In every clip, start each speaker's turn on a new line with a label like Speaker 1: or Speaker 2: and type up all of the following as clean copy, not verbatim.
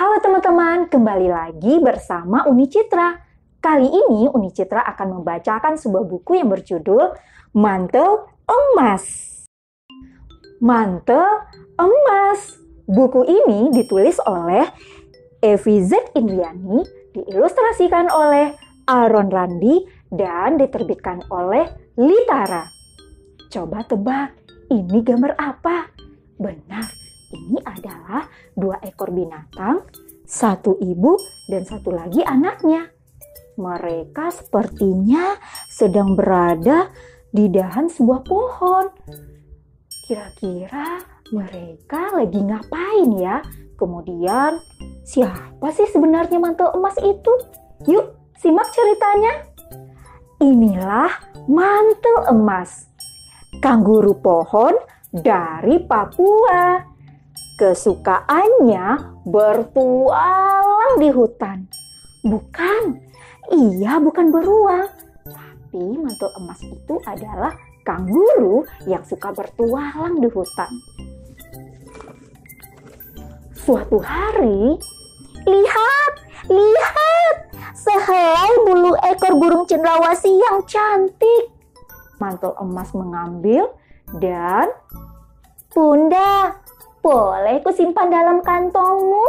Speaker 1: Halo teman-teman, kembali lagi bersama Uni Citra. Kali ini Uni Citra akan membacakan sebuah buku yang berjudul Mantel Emas. Mantel Emas. Buku ini ditulis oleh Evi Z. Indriani, diilustrasikan oleh Aaron Randi, dan diterbitkan oleh Litara. Coba tebak, ini gambar apa? Benar, ini adalah 2 ekor binatang, 1 ibu dan 1 lagi anaknya. Mereka sepertinya sedang berada di dahan sebuah pohon. Kira-kira mereka lagi ngapain ya? Kemudian, siapa sih sebenarnya mantel emas itu? Yuk, simak ceritanya. Inilah mantel emas, kanguru pohon dari Papua. Kesukaannya bertualang di hutan. Bukan beruang. Tapi mantel emas itu adalah kanguru yang suka bertualang di hutan. Suatu hari, lihat, sehelai bulu ekor burung cendrawasih yang cantik. Mantel emas mengambil dan, "Bunda, boleh kusimpan dalam kantongmu?"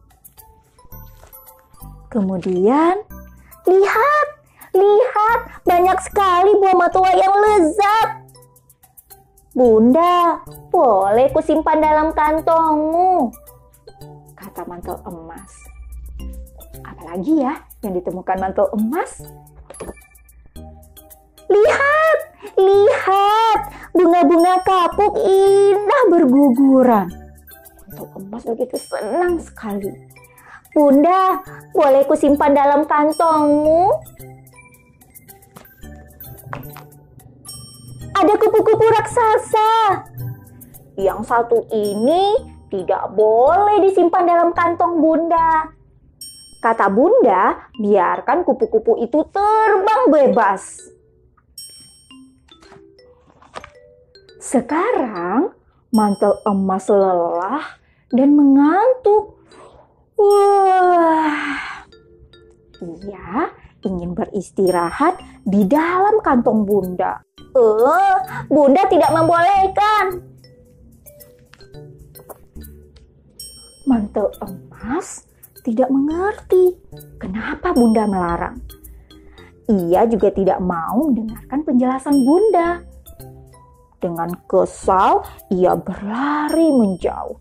Speaker 1: Kemudian, lihat, banyak sekali buah matoa yang lezat. "Bunda, boleh kusimpan dalam kantongmu?" kata mantel emas. Apalagi ya yang ditemukan mantel emas? Lihat, bunga-bunga kapuk indah berguguran. Mantel emas begitu senang sekali. "Bunda, boleh kusimpan dalam kantongmu?" Ada kupu-kupu raksasa. Yang satu ini tidak boleh disimpan dalam kantong Bunda. Kata Bunda, biarkan kupu-kupu itu terbang bebas. Sekarang mantel emas lelah dan mengantuk. Ia ingin beristirahat di dalam kantong Bunda. Bunda tidak membolehkan. Mantel emas tidak mengerti kenapa Bunda melarang. Ia juga tidak mau mendengarkan penjelasan Bunda. Dengan kesal, ia berlari menjauh.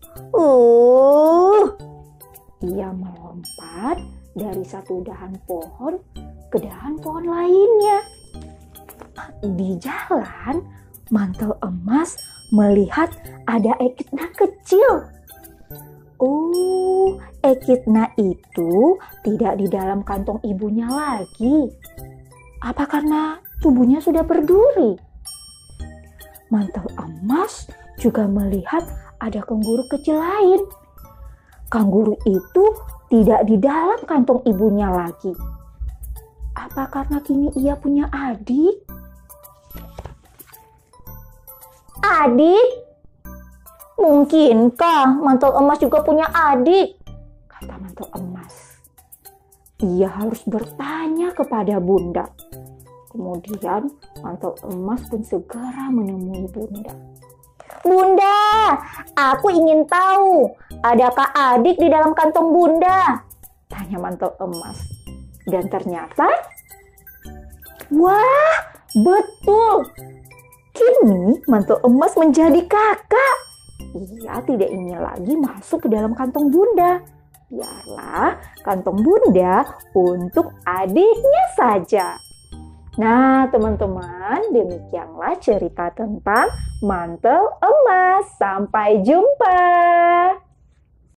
Speaker 1: Ia melompat dari satu dahan pohon ke dahan pohon lainnya. Di jalan, mantel emas melihat ada Ekidna kecil. Ekidna itu tidak di dalam kantong ibunya lagi. Apa karena tubuhnya sudah berduri? Mantel emas juga melihat ada kanguru kecil lain. Kanguru itu tidak di dalam kantong ibunya lagi. Apa karena kini ia punya adik? Adik? Mungkinkah mantel emas juga punya adik? Kata mantel emas. Ia harus bertanya kepada Bunda. Kemudian mantel emas pun segera menemui Bunda. "Bunda, aku ingin tahu, adakah adik di dalam kantong Bunda?" tanya mantel emas. Dan ternyata, wah, betul. Kini mantel emas menjadi kakak. Ia tidak ingin lagi masuk ke dalam kantong Bunda. Biarlah kantong Bunda untuk adiknya saja. Nah, teman-teman, demikianlah cerita tentang mantel emas. Sampai jumpa.